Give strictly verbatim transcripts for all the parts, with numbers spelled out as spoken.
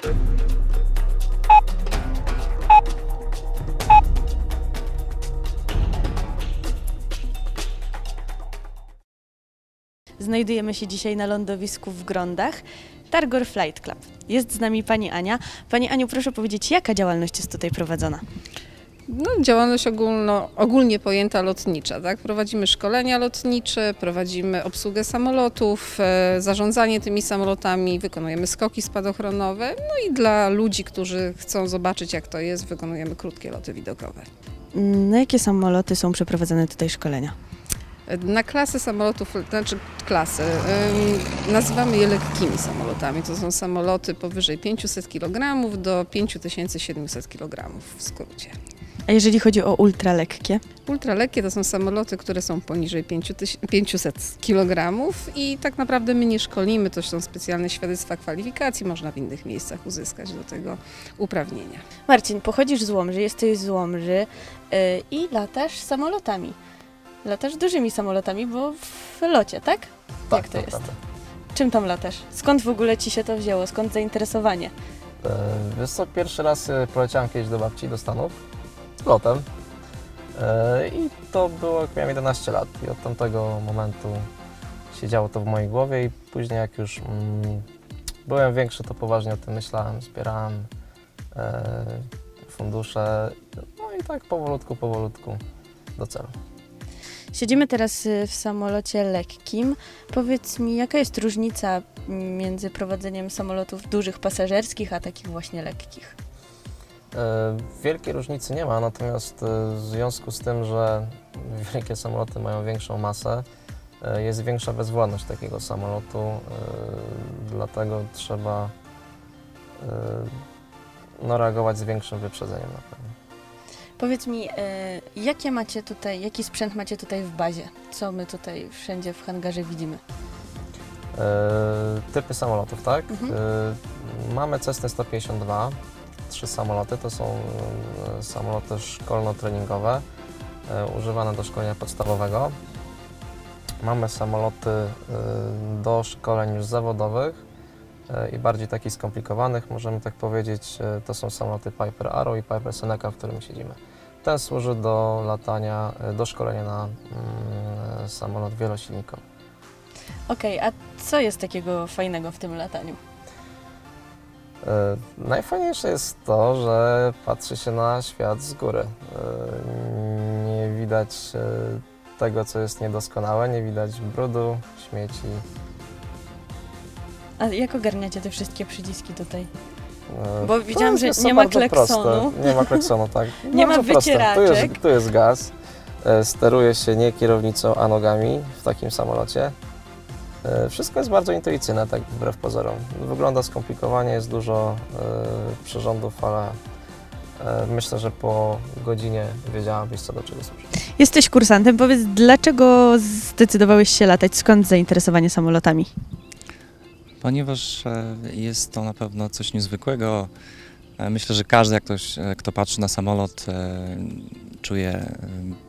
Znajdujemy się dzisiaj na lądowisku w Grondach, Targor Flight Club. Jest z nami pani Ania. Pani Aniu, proszę powiedzieć, jaka działalność jest tutaj prowadzona? No, działalność ogólno, ogólnie pojęta lotnicza, tak? Prowadzimy szkolenia lotnicze, prowadzimy obsługę samolotów, e, zarządzanie tymi samolotami, wykonujemy skoki spadochronowe, no i dla ludzi, którzy chcą zobaczyć, jak to jest, wykonujemy krótkie loty widokowe. Na jakie samoloty są przeprowadzane tutaj szkolenia? Na klasy samolotów, znaczy klasy, ym, nazywamy je lekkimi samolotami. To są samoloty powyżej pięćset kilogramów do pięć tysięcy siedemset kilogramów w skrócie. A jeżeli chodzi o ultralekkie? Ultralekkie to są samoloty, które są poniżej pięćset kilogramów i tak naprawdę my nie szkolimy, to są specjalne świadectwa kwalifikacji, można w innych miejscach uzyskać do tego uprawnienia. Marcin, pochodzisz z Łomży, jesteś z Łomży yy, i latasz samolotami. Latasz dużymi samolotami, bo w locie, tak? Tak, jak to to jest? prawda. Czym tam latasz? Skąd w ogóle ci się to wzięło? Skąd zainteresowanie? E, wiesz co, pierwszy raz e, poleciałem kiedyś do babci, do Stanów, lotem. E, I to było, jak miałem jedenaście lat. I od tamtego momentu siedziało to w mojej głowie i później jak już mm, byłem większy, to poważnie o tym myślałem, zbierałem e, fundusze. No i tak powolutku, powolutku do celu. Siedzimy teraz w samolocie lekkim. Powiedz mi, jaka jest różnica między prowadzeniem samolotów dużych pasażerskich, a takich właśnie lekkich? E, wielkiej różnicy nie ma, natomiast e, w związku z tym, że wielkie samoloty mają większą masę, e, jest większa bezwładność takiego samolotu, e, dlatego trzeba e, no, reagować z większym wyprzedzeniem na pewno. Powiedz mi, e, jakie macie tutaj, jaki sprzęt macie tutaj w bazie? Co my tutaj wszędzie w hangarze widzimy? E, typy samolotów, tak? Mhm. E, mamy Cessny sto pięćdziesiąt dwa, trzy samoloty, to są e, samoloty szkolno-treningowe, e, używane do szkolenia podstawowego. Mamy samoloty e, do szkoleń już zawodowych e, i bardziej takich skomplikowanych, możemy tak powiedzieć, e, to są samoloty Piper Arrow i Piper Seneca, w którym siedzimy. Ten służy do latania, e, do szkolenia na mm, samolot wielosilnikowy. Okej, a co jest takiego fajnego w tym lataniu? E, najfajniejsze jest to, że patrzy się na świat z góry. E, nie widać e, tego, co jest niedoskonałe, nie widać brudu, śmieci. A jak ogarniacie te wszystkie przyciski tutaj? E, Bo to widziałam, jest- że jest nie to ma bardzo kleksonu. proste. Nie ma kleksonu, tak. Nie Bardzo ma proste. Tu wycieraczek. jest, tu jest gaz. E, steruje się nie kierownicą, a nogami w takim samolocie. E, Wszystko jest bardzo intuicyjne, tak wbrew pozorom. Wygląda skomplikowanie, jest dużo e, przyrządów, ale e, myślę, że po godzinie wiedziałabyś, co do czego służy. Jesteś kursantem, powiedz, dlaczego zdecydowałeś się latać? Skąd zainteresowanie samolotami? Ponieważ e, jest to na pewno coś niezwykłego. E, Myślę, że każdy, jak ktoś, e, kto patrzy na samolot, e, czuje e,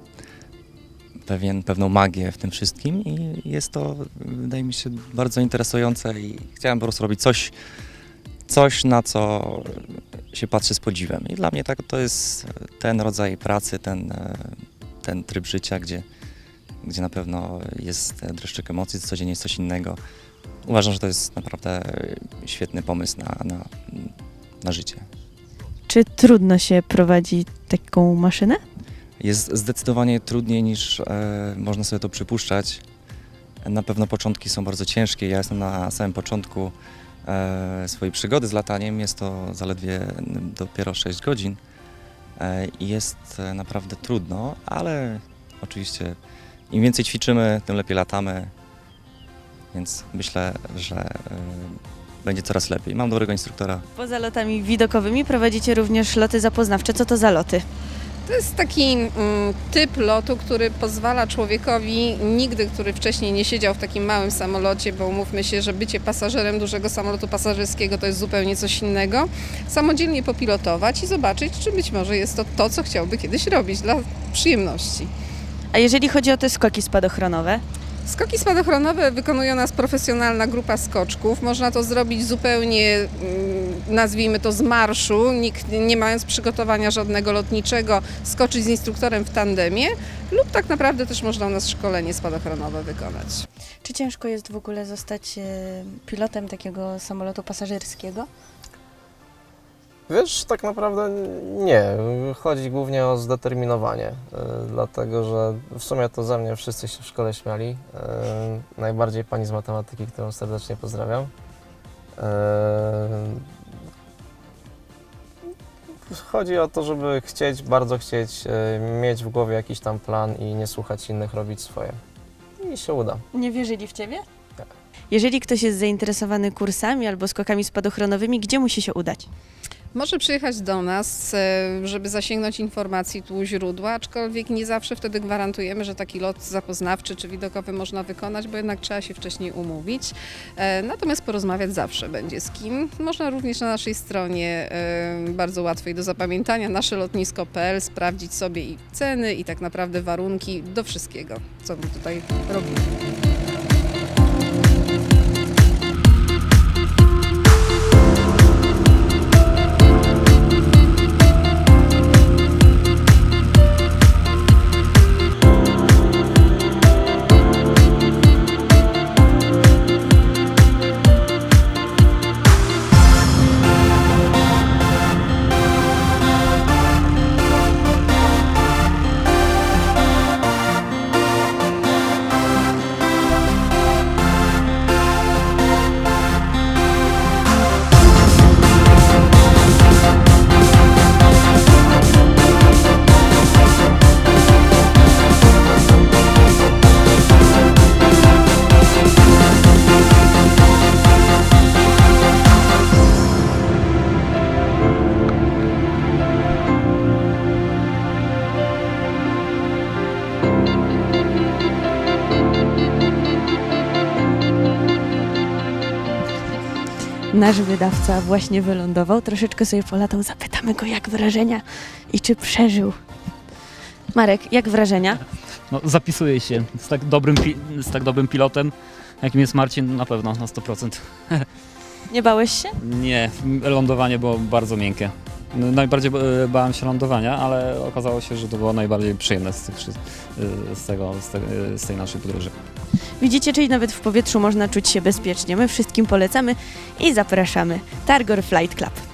pewien, pewną magię w tym wszystkim i jest to, wydaje mi się, bardzo interesujące i chciałem po prostu robić coś, coś, na co się patrzy z podziwem. I dla mnie tak, to jest ten rodzaj pracy, ten, e, ten tryb życia, gdzie, gdzie na pewno jest dreszczyk emocji, codziennie jest coś innego. Uważam, że to jest naprawdę świetny pomysł na, na, na życie. Czy trudno się prowadzi taką maszynę? Jest zdecydowanie trudniej niż e, można sobie to przypuszczać. Na pewno początki są bardzo ciężkie. Ja jestem na samym początku e, swojej przygody z lataniem. Jest to zaledwie dopiero sześć godzin e, i jest e, naprawdę trudno, ale oczywiście im więcej ćwiczymy, tym lepiej latamy. Więc myślę, że y, będzie coraz lepiej. Mam dobrego instruktora. Poza lotami widokowymi prowadzicie również loty zapoznawcze. Co to za loty? To jest taki mm, typ lotu, który pozwala człowiekowi, nigdy, który wcześniej nie siedział w takim małym samolocie, bo umówmy się, że bycie pasażerem dużego samolotu pasażerskiego to jest zupełnie coś innego, samodzielnie popilotować i zobaczyć, czy być może jest to to, co chciałby kiedyś robić dla przyjemności. A jeżeli chodzi o te skoki spadochronowe? Skoki spadochronowe wykonuje nas profesjonalna grupa skoczków. Można to zrobić zupełnie nazwijmy to z marszu, nikt nie mając przygotowania żadnego lotniczego, skoczyć z instruktorem w tandemie, lub tak naprawdę też można u nas szkolenie spadochronowe wykonać. Czy ciężko jest w ogóle zostać e, pilotem takiego samolotu pasażerskiego? Wiesz, tak naprawdę nie. Chodzi głównie o zdeterminowanie, y, dlatego że w sumie to ze mnie wszyscy się w szkole śmiali. Y, najbardziej pani z matematyki, którą serdecznie pozdrawiam. Y, chodzi o to, żeby chcieć, bardzo chcieć, y, mieć w głowie jakiś tam plan i nie słuchać innych, robić swoje. I się uda. Nie wierzyli w Ciebie? Tak. Jeżeli ktoś jest zainteresowany kursami albo skokami spadochronowymi, gdzie musi się udać? Może przyjechać do nas, żeby zasięgnąć informacji tu u źródła, aczkolwiek nie zawsze wtedy gwarantujemy, że taki lot zapoznawczy czy widokowy można wykonać, bo jednak trzeba się wcześniej umówić. Natomiast porozmawiać zawsze będzie z kim. Można również na naszej stronie, bardzo łatwej do zapamiętania, naszelotnisko kropka p l, sprawdzić sobie i ceny, i tak naprawdę warunki do wszystkiego, co my tutaj robimy. Nasz wydawca właśnie wylądował, troszeczkę sobie polatał, zapytamy go, jak wrażenia i czy przeżył. Marek, jak wrażenia? No, zapisuję się z tak dobrym, z tak dobrym pilotem, jakim jest Marcin, na pewno na sto procent. Nie bałeś się? Nie, lądowanie było bardzo miękkie. Najbardziej bałem się lądowania, ale okazało się, że to było najbardziej przyjemne z, tych, z, tego, z, te, z tej naszej podróży. Widzicie, czyli nawet w powietrzu można czuć się bezpiecznie. My wszystkim polecamy i zapraszamy. Targor Flight Club.